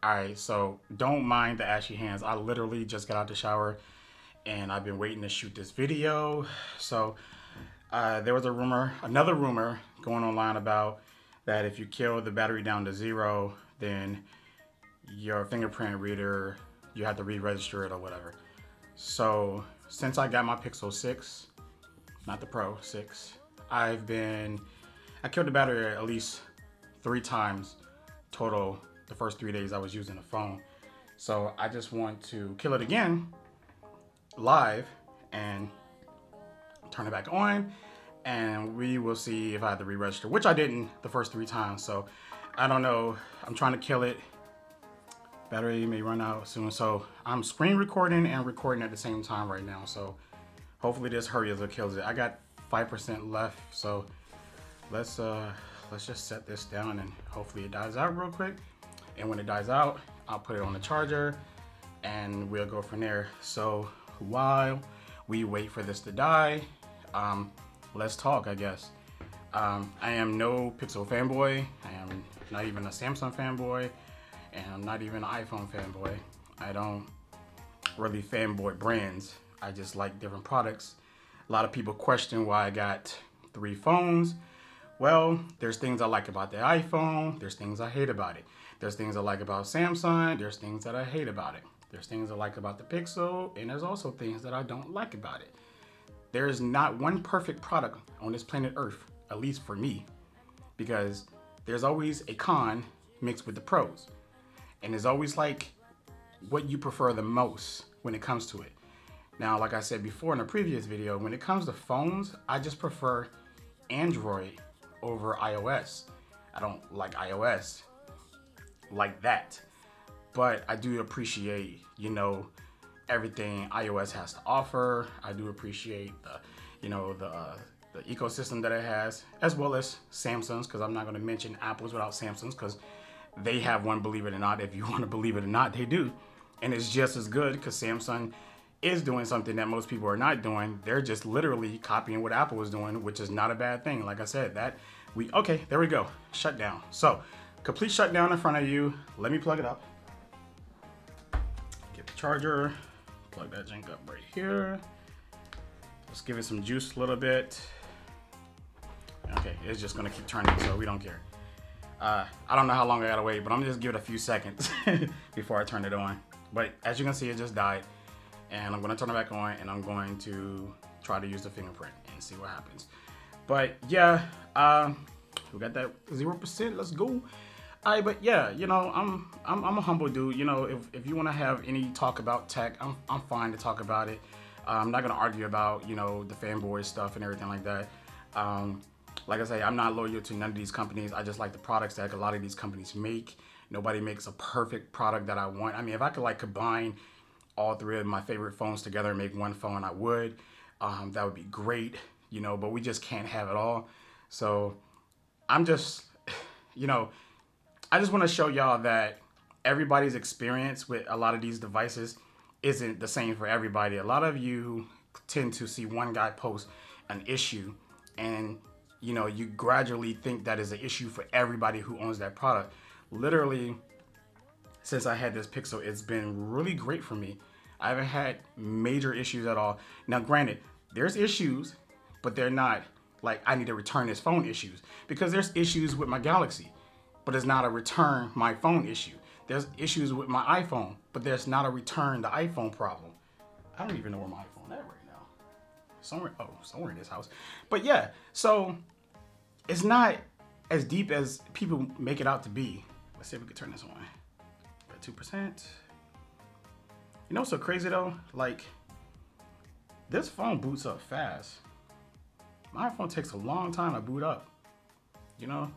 Alright, so don't mind the ashy hands. I literally just got out the shower and I've been waiting to shoot this video. So there was another rumor going online about that if you kill the battery down to 0, then your fingerprint reader, you have to re-register it or whatever. So since I got my Pixel 6, not the Pro, 6, I killed the battery at least 3 times total the first 3 days I was using the phone. So I just want to kill it again live and turn it back on, and we will see if I have to re-register, which I didn't the first 3 times. So I don't know. I'm trying to kill it. Battery may run out soon. So I'm screen recording and recording at the same time right now. So hopefully this hurries or kills it. I got 5% left. So let's just set this down and hopefully it dies out real quick. And when it dies out, I'll put it on the charger and we'll go from there. So while we wait for this to die, let's talk, I guess. I am no Pixel fanboy. I am not even a Samsung fanboy, and I'm not even an iPhone fanboy. I don't really fanboy brands. I just like different products. A lot of people question why I got 3 phones. Well, there's things I like about the iPhone. There's things I hate about it. There's things I like about Samsung. There's things that I hate about it. There's things I like about the Pixel, and there's also things that I don't like about it. There is not one perfect product on this planet Earth, at least for me, because there's always a con mixed with the pros. And there's always like what you prefer the most when it comes to it. Now, like I said before in a previous video, when it comes to phones, I just prefer Android over iOS. I don't like iOS like that, but I do appreciate, you know, everything iOS has to offer. I do appreciate the, you know, the ecosystem that it has, as well as Samsung's, because I'm not going to mention Apple's without Samsung's, because they have one, believe it or not. If you want to believe it or not, they do, and it's just as good, because Samsung is doing something that most people are not doing. They're just literally copying what Apple is doing, which is not a bad thing. Like I said, okay, there we go, shut down. So complete shutdown in front of you. Let me plug it up. Get the charger, plug that junk up right here. Let's give it some juice a little bit. Okay, it's just gonna keep turning, so we don't care. I don't know how long I gotta wait, but I'm just give it a few seconds before I turn it on. But as you can see, it just died. And I'm gonna turn it back on, and I'm going to try to use the fingerprint and see what happens. But yeah, we got that 0%. Let's go. But yeah, you know, I'm a humble dude. You know, if you want to have any talk about tech, I'm fine to talk about it. I'm not gonna argue about, you know, the fanboy stuff and everything like that. Like I say, I'm not loyal to none of these companies. I just like the products that a lot of these companies make. Nobody makes a perfect product that I want. I mean, if I could like combine all 3 of my favorite phones together and make one phone, I would. That would be great, you know, but we just can't have it all. So I'm just, you know, I just want to show y'all that everybody's experience with a lot of these devices isn't the same for everybody. A lot of you tend to see one guy post an issue, and you know, you gradually think that is an issue for everybody who owns that product. Literally, since I had this Pixel, it's been really great for me. I haven't had major issues at all. Now, granted, there's issues, but they're not like I need to return this phone issues, because there's issues with my Galaxy, but it's not a return my phone issue. There's issues with my iPhone, but there's not a return the iPhone problem. I don't even know where my iPhone is at right now. Somewhere in this house. But yeah, so it's not as deep as people make it out to be. Let's see if we can turn this on. Got 2%. You know what's so crazy though? Like, this phone boots up fast. My iPhone takes a long time to boot up. You know?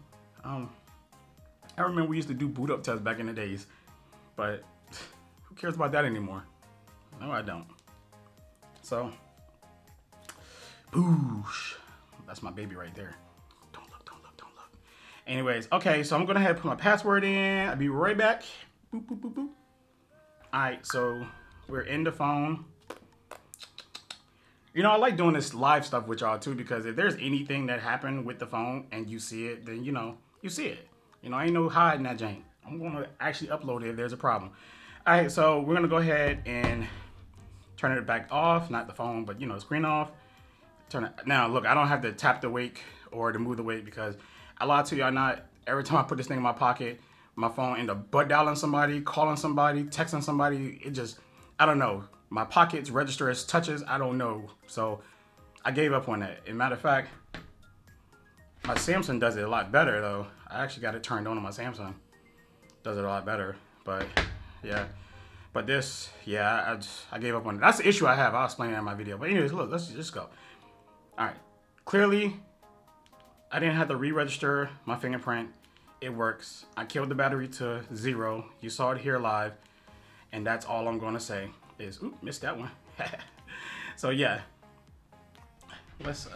I remember we used to do boot up tests back in the days, but who cares about that anymore? No, I don't. So, boosh. That's my baby right there. Don't look, don't look, don't look. Anyways, okay, so I'm gonna have to put my password in. I'll be right back. Boop, boop, boop, boop. All right, so we're in the phone. You know, I like doing this live stuff with y'all too, because if there's anything that happened with the phone and you see it, then you know, you see it. You know, ain't no hiding that jank. I'm going to actually upload it if there's a problem. All right, so we're going to go ahead and turn it back off. Not the phone, but, you know, screen off. Turn it. Now, look, I don't have to tap the wake or to move the wake because I lied to y'all not. Every time I put this thing in my pocket, my phone end up butt dialing somebody, calling somebody, texting somebody. It just, I don't know. My pockets register as touches. I don't know. So I gave up on that. As a matter of fact, my Samsung does it a lot better though. I actually got it turned on my Samsung. Does it a lot better. But yeah. But this, yeah, I gave up on it. That's the issue I have. I'll explain that in my video. But anyways, look, let's just go. All right. Clearly, I didn't have to re-register my fingerprint. It works. I killed the battery to 0. You saw it here live. And that's all I'm going to say is, oop, missed that one. So yeah. Let's,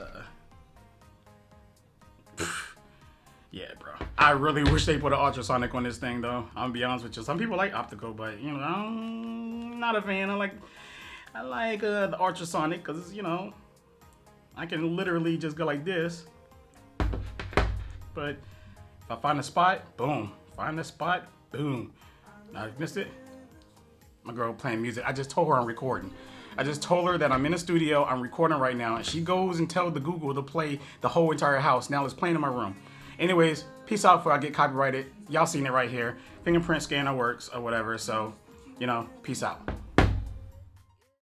yeah, bro. I really wish they put an ultrasonic on this thing, though. I'm gonna be honest with you. Some people like optical, but you know, I'm not a fan. I like the ultrasonic because you know, I can literally just go like this. But if I find a spot, boom. Find a spot, boom. Now you missed it. My girl playing music. I just told her I'm recording. I just told her that I'm in the studio. I'm recording right now, and she goes and tells the Google to play the whole entire house. Now it's playing in my room. Anyways, peace out before I get copyrighted. Y'all seen it right here. Fingerprint scanner works or whatever. So, you know, peace out.